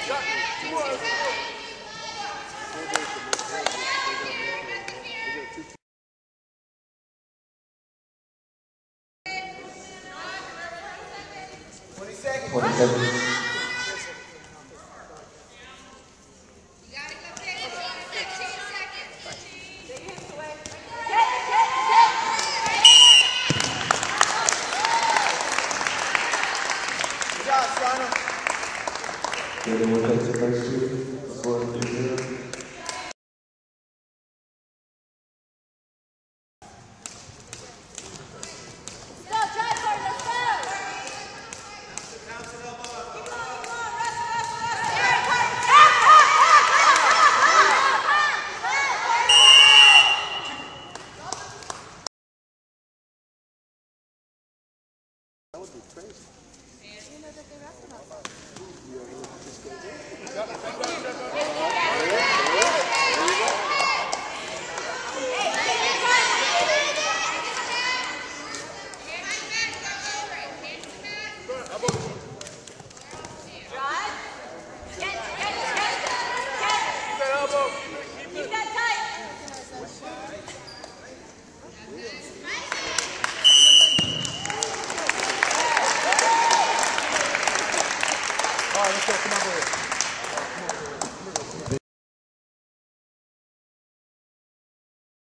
Lindenwood takes the first two. Score 3-0. That would be crazy. You know that they wrestled on that. All right, let's go. Come over here.